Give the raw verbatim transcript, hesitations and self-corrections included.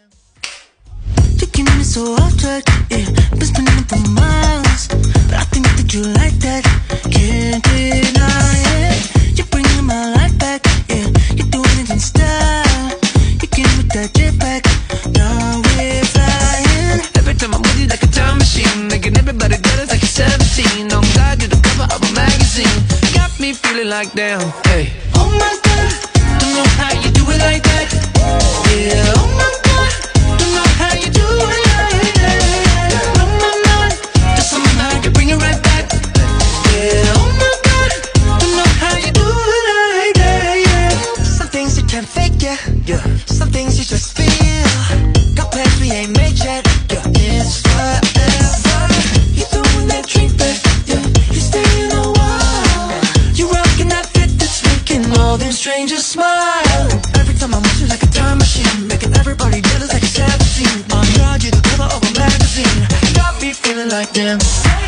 Taking it so off track, yeah. Been spinning it for miles, but I think that you like that. Can't deny it. You're bringing my life back, yeah. You're doing it in style. You came with that jetpack. Now we're flying. Every time I'm with you like a time machine, making everybody jealous like you're seventeen. On God, you're the cover of a magazine. Got me feeling like damn, hey. Oh my God, don't know how you do it like that. Yeah, oh my God, don't know how you do it like that. Oh my God, just somehow you bring it right back. Yeah, oh my God, don't know how you do it like that. Yeah, some things you can't fake, yeah. Yeah, some things you just feel. Got plans we ain't made yet. Yeah, it's forever. You throwing that drink back. Yeah, you staying a while. You rocking that fit that's making all them strangers smile. Every time I'm with you like a time machine, making everybody jealous like a seventeen. On God, you're the cover of a magazine. Got me feeling like damn.